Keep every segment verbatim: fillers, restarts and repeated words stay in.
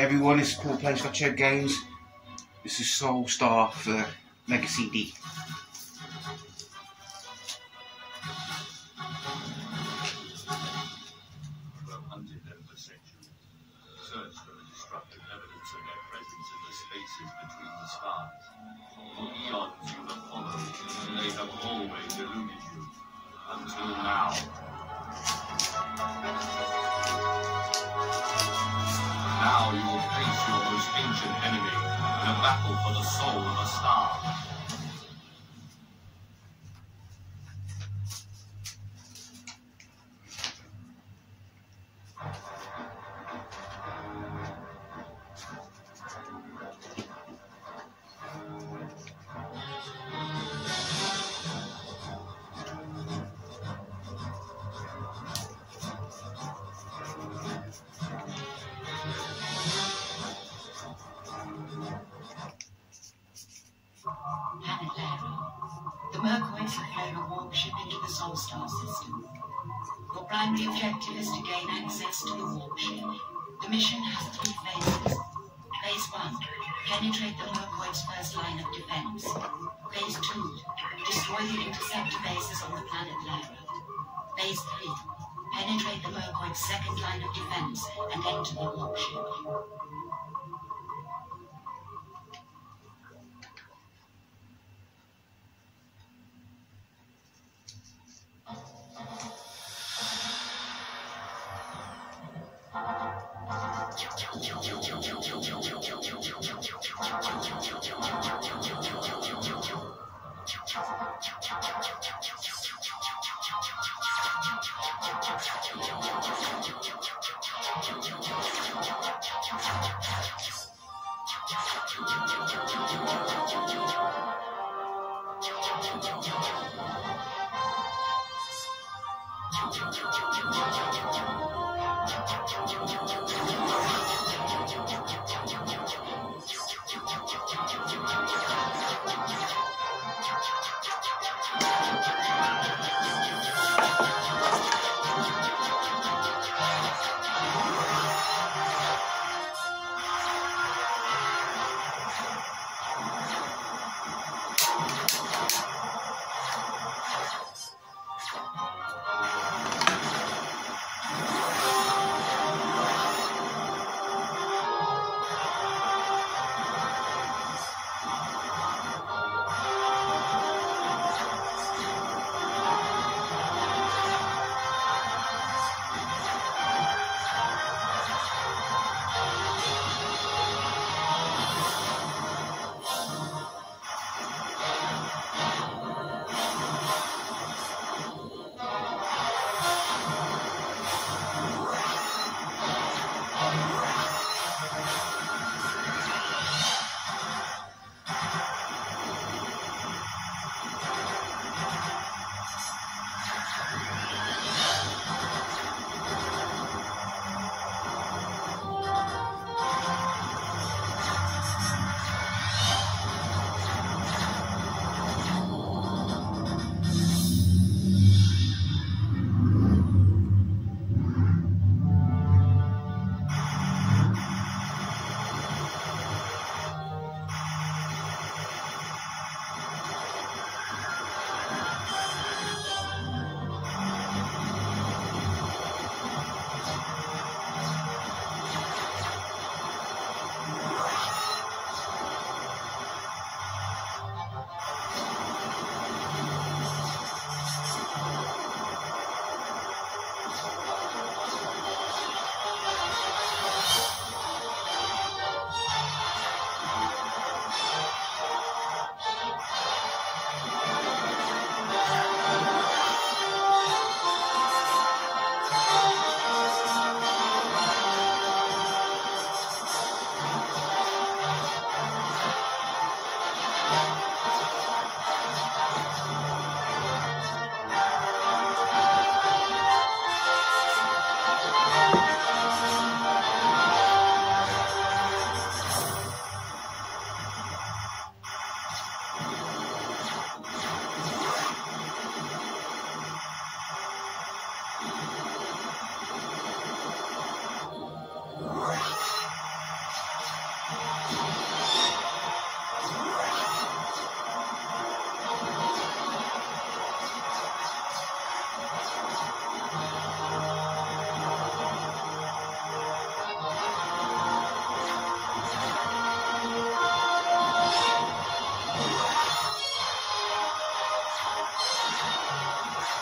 everyone, it's Paul playing Sega Games. This is Soulstar for Mega C D. Hunted them for centuries, searched for the destructive evidence of their presence in the spaces between the stars. For eons you have followed, and they have always eluded you, until now. Now you will face your most ancient enemy in a battle for the soul of a star. The Mercoids have flown a warp ship into the Soulstar system. Your primary objective is to gain access to the warp ship. The mission has three phases. Phase one, penetrate the Mercoids' first line of defense. Phase two, destroy the interceptor bases on the planet Lara. Phase three, penetrate the Mercoids' second line of defense and enter the warp ship.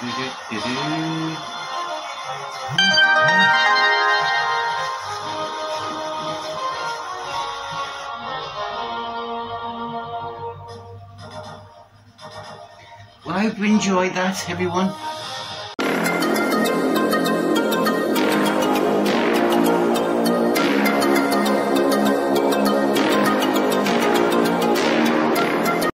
Do-do-do-do. Well, I hope you enjoyed that, everyone.